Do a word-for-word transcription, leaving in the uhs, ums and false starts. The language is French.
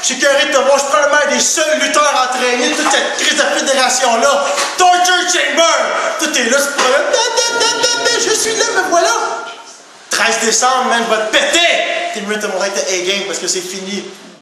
Je suis curé de te voir, je suis probablement un des seuls lutteurs entraînés de toute cette crise de fédération-là. Torture Chamber! Tout est là, c'est pas là. Je suis là, me voilà! treize décembre, man, je vais te péter! T'es mieux de te montrer avec ta A-game parce que c'est fini.